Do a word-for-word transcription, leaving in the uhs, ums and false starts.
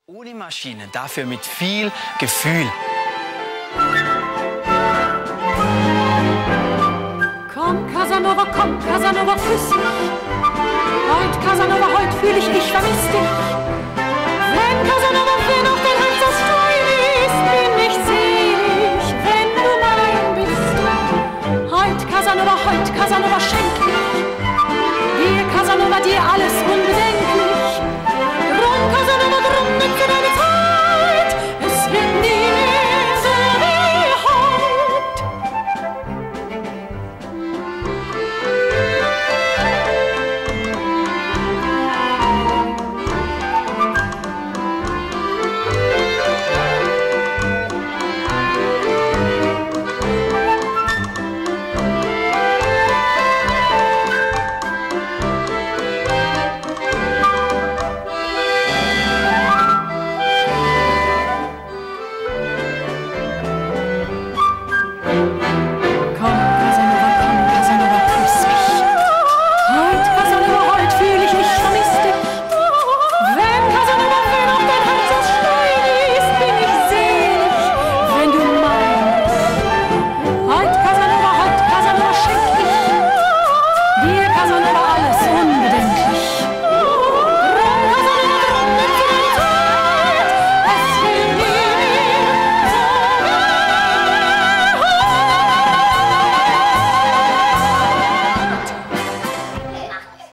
Ohne Maschine, dafür mit viel Gefühl. Komm, Casanova, komm, Casanova, küss mich. Heut, Casanova, heut fühl ich, ich vermiss dich.